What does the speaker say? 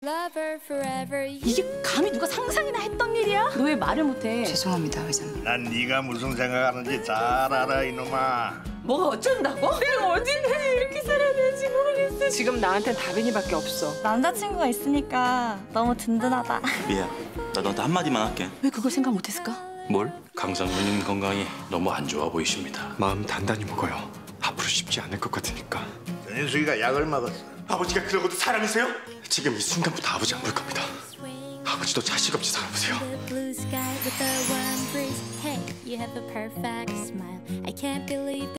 이게 감히 누가 상상이나 했던 일이야? 너 왜 말을 못해? 죄송합니다, 회장님. 난 네가 무슨 생각하는지 잘 알아, 이놈아. 뭐가 어쩐다고? 내가 언제까지 이렇게 살아야 될지 모르겠어. 지금 나한텐 다빈이밖에 없어. 남자친구가 있으니까 너무 든든하다. 미야, 나 너한테 한마디만 할게. 왜 그걸 생각 못했을까? 뭘? 강상무님 건강이 너무 안 좋아 보이십니다. 마음 단단히 먹어요. 앞으로 쉽지 않을 것 같으니까. 전인숙이가 약을 먹었어. 아버지가 그런 것도 사람이세요? 지금 이 순간부터 아버지 안 볼 겁니다. 아버지도 자식 없이 살아보세요. blue sky with the one breeze. Hey, you have a perfect smile. I can't believe